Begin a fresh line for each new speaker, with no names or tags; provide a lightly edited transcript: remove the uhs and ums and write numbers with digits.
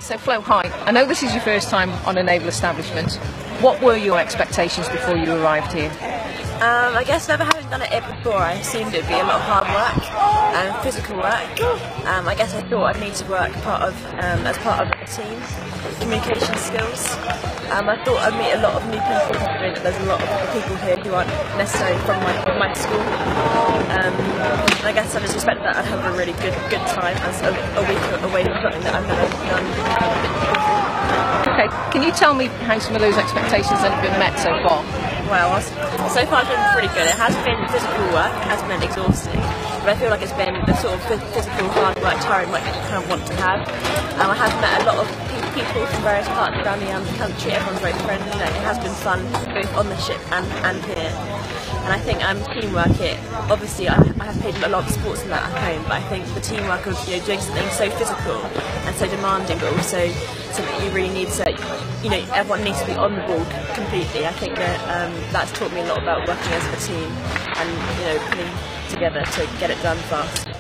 So Flo, hi. I know this is your first time on a naval establishment. What were your expectations before you arrived here?
I guess never having done it before, I assumed it would be a lot of hard work and physical work. I guess I thought I'd need to work as part of a team, communication skills. I thought I'd meet a lot of new people, considering that there's a lot of people here who aren't necessarily from my school. And I guess I just expected that I'd have a really good time as a week away from something that I've never done before.
Okay, can you tell me how some of those expectations have been met so far?
Well, so far it's been pretty good. It has been physical work, it has been exhausting, but I feel like it's been the sort of physical, hard work, tiring work that you kind of want to have. I have met a lot of people from various parts around the country. Everyone's very friendly. It has been fun both on the ship and here. And I think teamwork, obviously I have played a lot of sports in that at home, but I think the teamwork of doing something so physical and so demanding, but also something you really need to, everyone needs to be on the ball completely. I think that that's taught me a lot about working as a team and putting together to get it done fast.